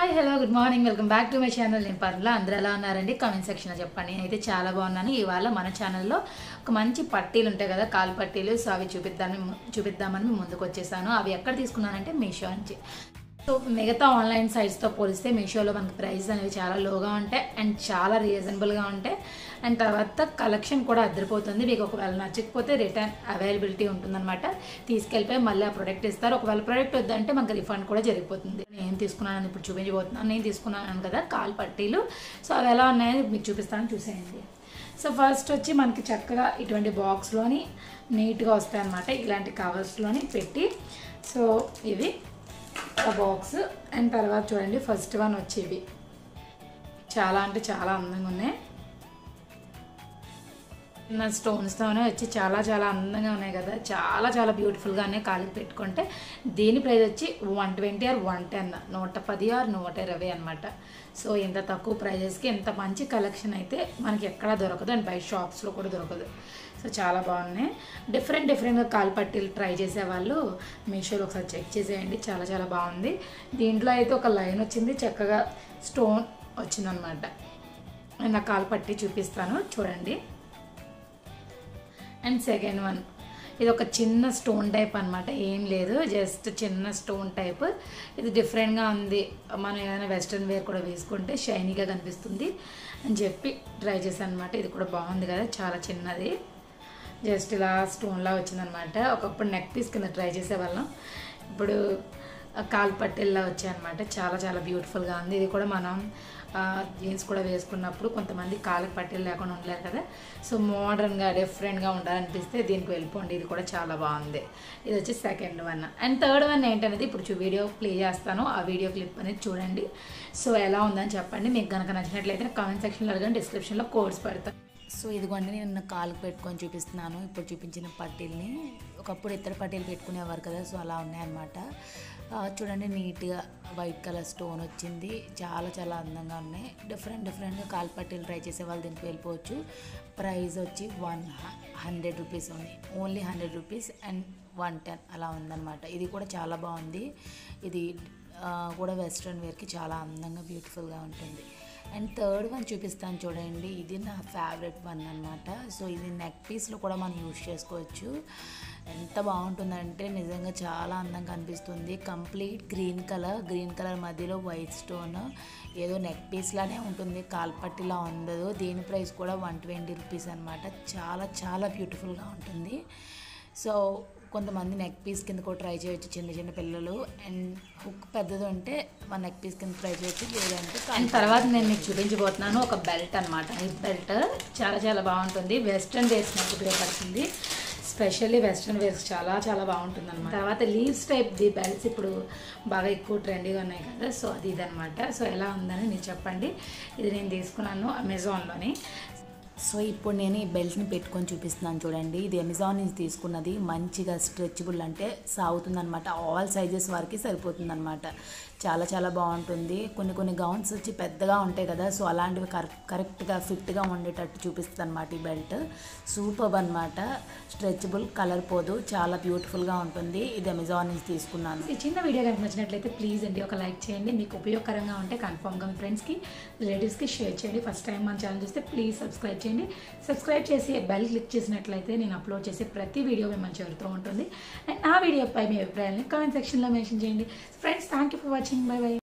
Hi hello good morning welcome back to my channel. నేను పర్లా అందరూ ఎలా ఉన్నారండి కామెంట్ సెక్షన్లో చెప్పండి. నేనైతే చాలా బాగున్నాను. ఇవాళ మన ఛానల్లో ఒక మంచి పట్టీలు ఉంటాయి కదా, కాలు పట్టీలు. సో అవి చూపిద్దామని ముందుకు వచ్చేసాను. అవి ఎక్కడ తీసుకున్నానంటే మీషో నుంచి. సో మిగతా ఆన్లైన్ సైట్స్తో పోలిస్తే మీషోలో మనకి ప్రైస్ అనేవి చాలా లోగా ఉంటాయి అండ్ చాలా రీజనబుల్గా ఉంటాయి. అండ్ తర్వాత కలెక్షన్ కూడా అద్దరిపోతుంది. మీకు ఒకవేళ నచ్చకపోతే రిటర్న్ అవైలబిలిటీ ఉంటుందన్నమాట. తీసుకెళ్ళిపోయి మళ్ళీ ఆ ప్రోడక్ట్ ఇస్తారు. ఒకవేళ ప్రోడక్ట్ వద్దంటే మనకి రిఫండ్ కూడా జరిగిపోతుంది. నేను తీసుకున్నాను, ఇప్పుడు చూపించబోతున్నాను. నేను తీసుకున్నాను కదా కాలు పట్టీలు. సో అవి ఎలా ఉన్నాయని మీకు చూపిస్తాను, చూసేయండి. సో ఫస్ట్ వచ్చి మనకి చక్కగా ఇటువంటి బాక్స్లోని నీట్గా వస్తాయి అన్నమాట. ఇలాంటి కవర్స్లోని పెట్టి, సో ఇవి బాక్స్. అండ్ తర్వాత చూడండి, ఫస్ట్ వన్ వచ్చేవి చాలా అంటే చాలా అందంగా ఉన్నాయి. నా స్టోన్స్తోనే వచ్చి చాలా చాలా అందంగా ఉన్నాయి కదా, చాలా చాలా బ్యూటిఫుల్గానే కాలికి పెట్టుకుంటే. దీని ప్రైస్ వచ్చి 120 ఆర్ 110, 110 ఆర్ 120 అనమాట. సో ఇంత తక్కువ ప్రైజెస్కి ఇంత మంచి కలెక్షన్ అయితే మనకి ఎక్కడా దొరకదు అండ్ బయట షాప్స్లో కూడా దొరకదు. సో చాలా బాగున్నాయి. డిఫరెంట్గా కాలు పట్టీలు ట్రై చేసేవాళ్ళు మీషోలో ఒకసారి చెక్ చేసేయండి. చాలా చాలా బాగుంది. దీంట్లో అయితే ఒక లైన్ వచ్చింది, చక్కగా స్టోన్ వచ్చిందనమాట. నేను నా కాలు పట్టి చూపిస్తాను చూడండి. అండ్ సెకండ్ వన్, ఇది ఒక చిన్న స్టోన్ టైప్ అనమాట, ఏం లేదు, జస్ట్ చిన్న స్టోన్ టైప్. ఇది డిఫరెంట్గా ఉంది. మనం ఏదైనా వెస్ట్రన్ వేర్ కూడా వేసుకుంటే షైనీగా కనిపిస్తుంది అని చెప్పి ట్రై చేశాను అనమాట. ఇది కూడా బాగుంది కదా, చాలా చిన్నది, జస్ట్ ఇలా స్టోన్లా వచ్చిందనమాట. ఒకప్పుడు నెక్ పీస్ కింద ట్రై చేసేవాళ్ళం, ఇప్పుడు కాలు పట్టెల్లా వచ్చాయన్నమాట. చాలా చాలా బ్యూటిఫుల్గా ఉంది. ఇది కూడా మనం జీన్స్ కూడా వేసుకున్నప్పుడు కొంతమంది కాళ్ళకి పట్టెలు లేకుండా ఉండలేరు కదా. సో మోడర్న్గా డిఫరెంట్గా ఉండాలనిపిస్తే దీనికి వెళ్ళిపోండి. ఇది కూడా చాలా బాగుంది. ఇది వచ్చి second one. And third one ఏంటనేది ఇప్పుడు వీడియో ప్లే చేస్తాను. ఆ వీడియో క్లిప్ అనేది చూడండి. సో ఎలా ఉందని చెప్పండి. మీకు కనుక నచ్చినట్లయితే కామెంట్ సెక్షన్లో అడగండి, డిస్క్రిప్షన్లో కోడ్స్ పెడతాను. సో ఇదిగోండి, నేను కాలుకి పెట్టుకొని చూపిస్తున్నాను ఇప్పుడు చూపించిన పట్టీల్ని. ఒకప్పుడు ఇతర పట్టీలు పెట్టుకునేవారు కదా, సో అలా ఉన్నాయన్నమాట. చూడండి, నీట్గా వైట్ కలర్ స్టోన్ వచ్చింది. చాలా చాలా అందంగా ఉన్నాయి. డిఫరెంట్గా కాలు పట్టీలు ట్రై చేసే వాళ్ళు దీనికి వెళ్ళిపోవచ్చు. ప్రైస్ వచ్చి 100 రూపీస్ ఉంది, ఓన్లీ 100 రూపీస్ అండ్ 110 అలా ఉందన్నమాట. ఇది కూడా చాలా బాగుంది. ఇది కూడా వెస్ట్రన్ వేర్కి చాలా అందంగా బ్యూటిఫుల్గా ఉంటుంది. అండ్ థర్డ్ వన్ చూపిస్తాను చూడండి. ఇది నా ఫేవరెట్ వన్ అనమాట. సో ఇది నెక్ పీస్లో కూడా మనం యూజ్ చేసుకోవచ్చు. ఎంత బాగుంటుందంటే నిజంగా చాలా అందంగా అనిపిస్తుంది. కంప్లీట్ గ్రీన్ కలర్ మధ్యలో వైట్ స్టోన్, ఏదో నెక్ పీస్ లానే ఉంటుంది, కాల్పట్టిలా ఉండదు. దీని ప్రైస్ కూడా 120 రూపీస్ అనమాట. చాలా చాలా బ్యూటిఫుల్గా ఉంటుంది. సో కొంతమంది నెక్ పీస్ కింద కూడా ట్రై చేయొచ్చు, చిన్న పిల్లలు. అండ్ హుక్ పెద్దది ఉంటే మన నెక్ పీస్ కింద ట్రై చేయొచ్చు, లేదంటే. అండ్ తర్వాత నేను మీకు చూపించబోతున్నాను ఒక బెల్ట్ అనమాట. ఈ బెల్ట్ చాలా చాలా బాగుంటుంది. వెస్ట్రన్ వేర్స్ నాకు ఉపయోగపడుతుంది, స్పెషల్లీ వెస్ట్రన్ వేర్స్ చాలా చాలా బాగుంటుంది అనమాట. తర్వాత లీవ్స్ టైప్ ది బెల్ట్స్ ఇప్పుడు బాగా ఎక్కువ ట్రెండీగా ఉన్నాయి కదా, సో అది ఇదనమాట. సో ఎలా ఉందని మీరు చెప్పండి. ఇది నేను తీసుకున్నాను అమెజాన్లోని. సో ఇప్పుడు నేను ఈ బెల్ట్ని పెట్టుకొని చూపిస్తున్నాను చూడండి. ఇది అమెజాన్ నుంచి తీసుకున్నది. మంచిగా స్ట్రెచబుల్, అంటే సాగుతుంది అనమాట. ఆల్ సైజెస్ వరకు సరిపోతుంది అనమాట. చాలా చాలా బాగుంటుంది. కొన్ని గౌన్స్ వచ్చి పెద్దగా ఉంటాయి కదా, సో అలాంటివి కరెక్ట్గా ఫిట్గా ఉండేటట్టు చూపిస్తుంది అనమాట ఈ బెల్ట్. సూపర్ అనమాట. స్ట్రెచబుల్, కలర్ పోదు, చాలా బ్యూటిఫుల్గా ఉంటుంది. ఇది అమెజాన్ నుంచి తీసుకున్నాను. ఈ చిన్న వీడియో కనుక నచ్చినట్లయితే ప్లీజ్ అండి ఒక లైక్ చేయండి. మీకు ఉపయోగకరంగా ఉంటే కన్ఫామ్గా మీ ఫ్రెండ్స్కి, రిలేటివ్స్కి షేర్ చేయండి. ఫస్ట్ టైం మన ఛానల్ చూస్తే ప్లీజ్ సబ్స్క్రైబ్ చేయండి. సబ్స్క్రైబ్ చేసి బెల్ క్లిక్ చేసినట్లయితే నేను అప్లోడ్ చేసే ప్రతి వీడియో మిమ్మల్ని చేరుతూ ఉంటుంది. అండ్ ఆ వీడియోపై మీ అభిప్రాయాన్ని కామెంట్ సెక్షన్లో మెన్షన్ చేయండి. Friends, thank you for watching. Bye by.